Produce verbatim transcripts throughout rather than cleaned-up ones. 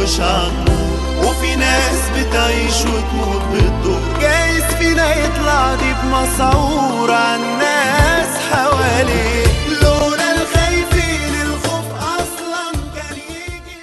مش عالطول، وفي ناس بتعيش وتموت بالدور. جايز فينا يطلع ديب مسعور عالناس حواليه، لولا الخايفين الخوف اصلا كان يجي.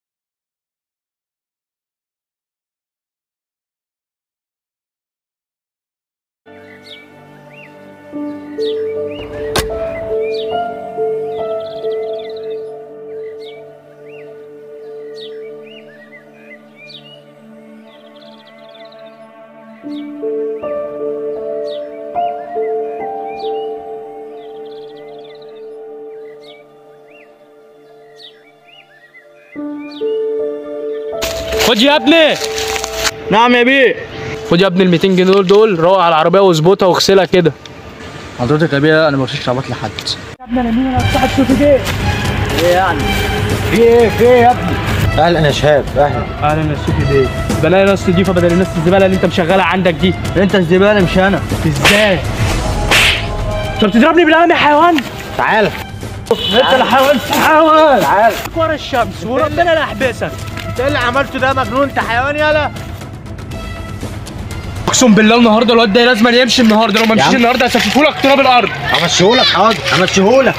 خد يا ابني. نعم يا بيه. خد يا ابني ال ميتين جنيه دول، روق على العربيه واظبطها واغسلها كده. حضرتك يا بيه انا ما بغسلش عربيات لحد. يا ابني انا مين؟ انا صاحب شوفي بيه. ايه يعني؟ في ايه؟ في ايه يا ابني؟ اهلا يا شهاب. اهلا. اهلا يا شوفي بيه. بلاقي ناس نضيفه بدل الناس الزباله اللي انت مشغلها عندك دي. انت الزباله مش انا. ازاي؟ انت بتضربني بالقلم يا حيوان؟ تعالى. انت اللي حيوان حيوان. تعالى. ورا الشمس وربنا لا يحبسك. انت ايه اللي عملته ده مجنون؟ انت حيوان يالا. اقسم بالله النهارده الواد ده لازم يمشي النهارده، لو ما مشيش النهارده هسفكهولك تراب الارض. همشيهولك حاضر، همشيهولك.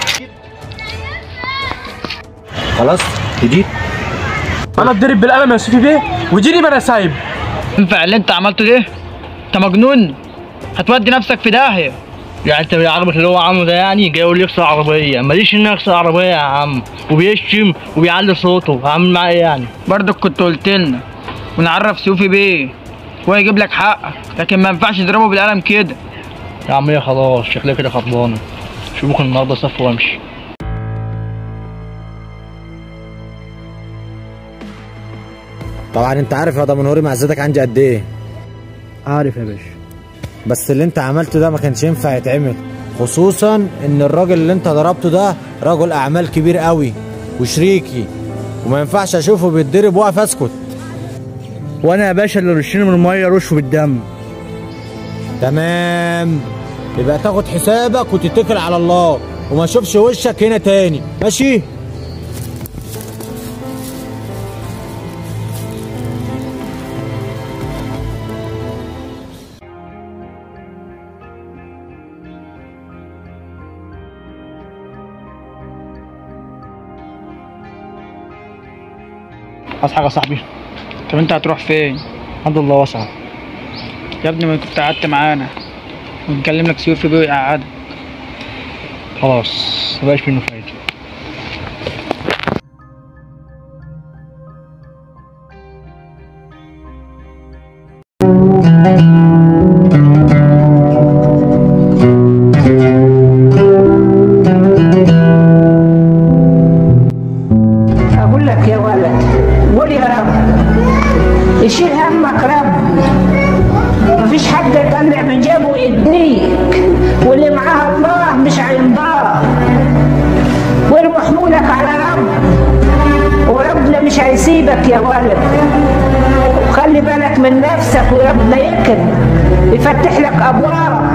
خلاص جديد. انا اتضرب بالقلم يا سيفي بيه وديني ما انا سايب. ينفع اللي انت عملته ده؟ انت مجنون، هتودي نفسك في داهيه. يعني انت عاجبك اللي هو عامله ده؟ يعني جاي يقول لي اكسر عربيه، ماليش اني اكسر عربيه يا عم، وبيشتم وبيعلي صوته، هعمل معاه ايه يعني؟ برضك كنت قلت لنا ونعرف سيوفي بيه هو يجيب لك حقك، لكن ما ينفعش تضربه بالقلم كده. يا عم هي خلاص شكلها كده خطبانه، شو ممكن النهارده صف وامشي. طبعا انت عارف يا دمنهوري معزتك عندي قد ايه. عارف يا باشا، بس اللي انت عملته ده ما كانش ينفع يتعمل، خصوصا ان الراجل اللي انت ضربته ده رجل اعمال كبير قوي وشريكي، وما ينفعش اشوفه بيتضرب واقف اسكت. وانا يا باشا اللي رشيني من الميه رشه بالدم. تمام، يبقى تاخد حسابك وتتكل على الله وما اشوفش وشك هنا تاني، ماشي؟ عايز حاجه يا صاحبي؟ طب انت هتروح فين؟ الحمد لله واسعه يا ابني، ما كنت قعدت معانا ونكلم لك سيوفي بيه ويقعدك. خلاص مبقاش منه فايده. اقول لك يا ولد قول يا رب، يشيل همك رب، مفيش حد يطلع من جيبه يدنيك، واللي معاه الله مش هينضاع، وارمي حمولك على رب وربنا مش هيسيبك يا ولد، وخلي بالك من نفسك وربنا يكرم يفتح لك ابواب.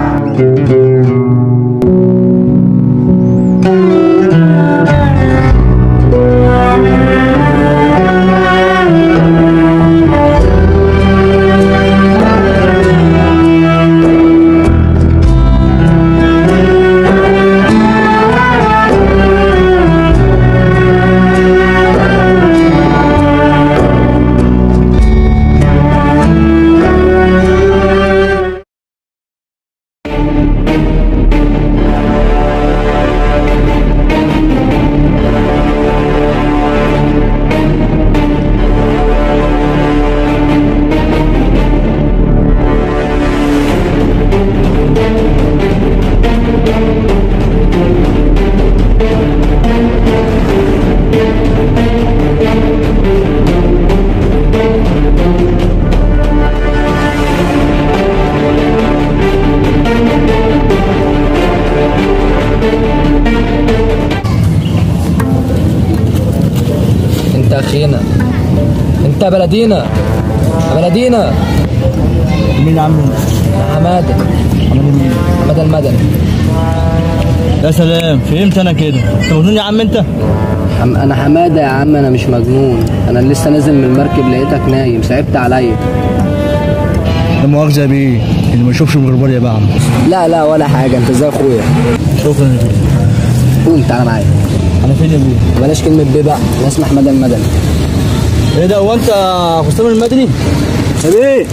انت اخينا، انت بلدينا بلدينا. مين يا عم انت؟ حماده. حماده مين؟ حماده المدني. يا سلام، فهمت انا كده. انت مجنون يا عم انت؟ حم... انا حماده يا عم، انا مش مجنون. انا لسه نازل من المركب لقيتك نايم، صعبت عليا. لا مؤاخذة يا بيه، اللي ما يشوفش من غير يا بقى. لا لا ولا حاجه، انت زي اخويا. شكرا يا بيه. قوم تعالى معايا. انا فين يا بيه؟ بلاش كلمه بيه بقى، انا اسمي حماده المدني. ايه ده، هو انت حسام المدني؟ يا بيه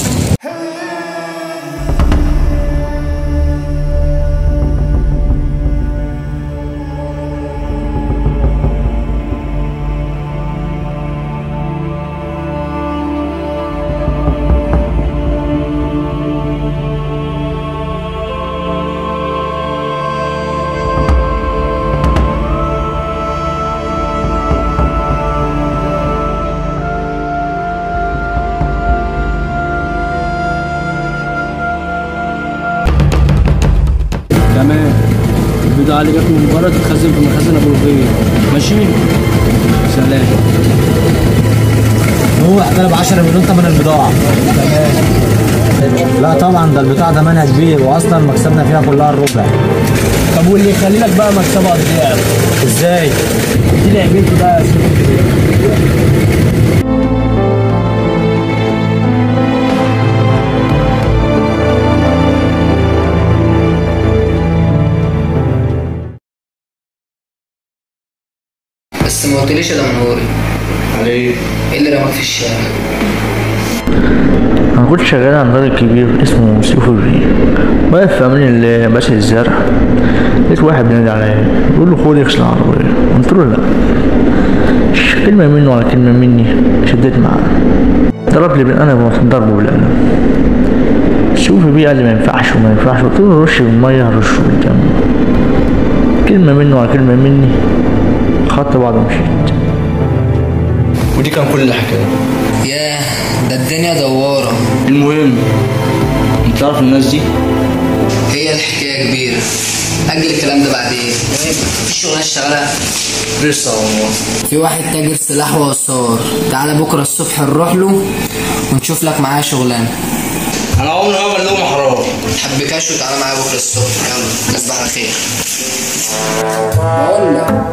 تمام. البضاعة اللي جت من بره تتخزن في مخازن ابو رفيق. ماشي؟ سلام. هو احترم عشرة مليون تمن البضاعة. تمام. لا طبعا ده البضاعة تمنها كبير، واصلا مكسبنا فيها كلها الربع. طب واللي يخلي لك بقى مكسبها ضعف؟ ازاي؟ دي لعبته بقى يا سيدي. بس ما قلتليش يا دمنهوري. على ايه؟ ايه اللي رماك في الشارع؟ انا كنت شغال عند راجل كبير اسمه سيف الري، واقف في امان الله ماشي الزرع، لقيت واحد بينادي عليا بيقول له خد اغسل العربية. قلت له لا. كلمة منه على كلمة مني شديت معاه، ضرب لي بالقلم ورحت ضربه بالقلم. سيف بيه قال لي ما ينفعش وما ينفعش، قلت له رش بالمية هرشه بالدم. كلمة منه على كلمة مني، خدت بعض ومشيت. ودي كان كل الحكايه. ياه ده الدنيا دوارة. المهم انت تعرف الناس دي؟ هي الحكاية كبيرة، أجل الكلام ده بعدين. في شغلانة اشتغلها؟ لسه والله. في واحد تاجر سلاح وآثار، تعالى بكرة الصبح نروح له ونشوف لك معاه شغلانة. انا عمري ما اعمل لهم حرام. متحبكاش وتعالى معايا بكرة الصبح. يلا تصبح على خير. بقول لك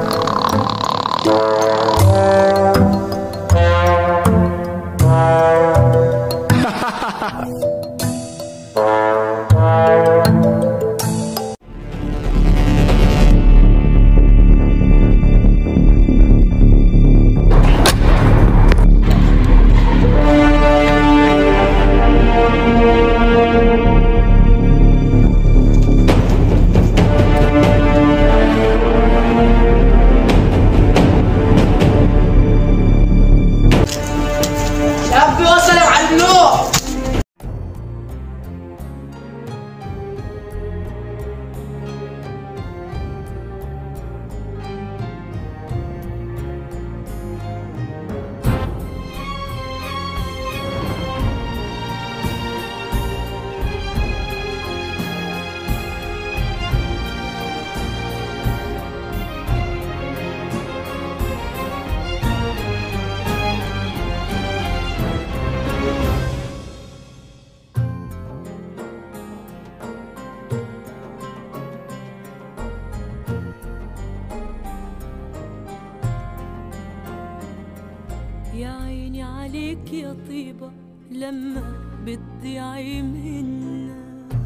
يا عيني عليك يا طيبة لما بتضيعي منا،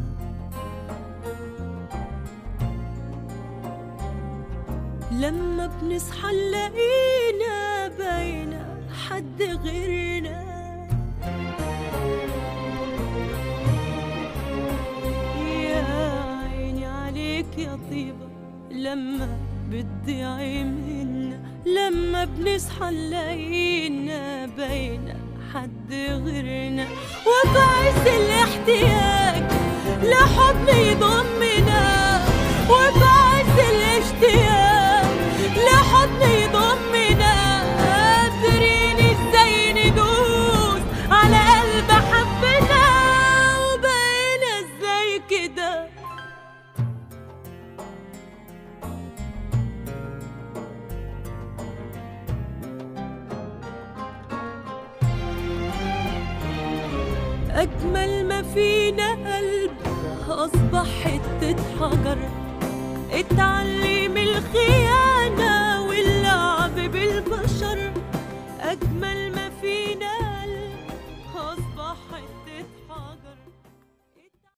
لما بنصحى نلاقينا باينة حد غيرنا. يا عيني عليك يا طيبة لما بتضيعي منا، لما بنصحى نلاقينا باينة حد غيرنا. وفي عز الاحتياج لحضن يضمنا، وفي عز الاشتياق لحضن يضمنا، قادرين ازاي ندوس على قلب حبنا، وبقينا ازاي كده. أجمل ما فينا قلب أصبح حتة حجر، اتعلم الخيانة واللي شر